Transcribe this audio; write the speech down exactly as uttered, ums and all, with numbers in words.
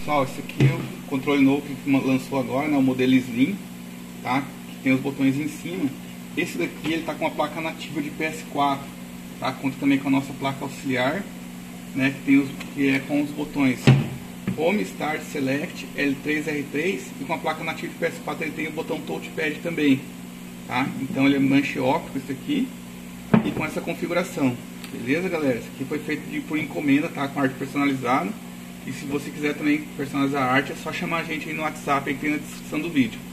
pessoal, esse aqui é o controle novo que lançou agora, né, o modelo Slim, tá? Que tem os botões em cima. Esse daqui ele tá com uma placa nativa de P S quatro, tá? Conta também com a nossa placa auxiliar, né, que, tem os, que é com os botões Home, Start, Select, L três, R três, e com a placa nativa de P S quatro ele tem o botão Touchpad também, tá? Então ele é manche óptico esse aqui, e com essa configuração, beleza, galera? Isso aqui foi feito de, por encomenda, tá? Com arte personalizada, e se você quiser também personalizar a arte, é só chamar a gente aí no WhatsApp aí que tem na descrição do vídeo.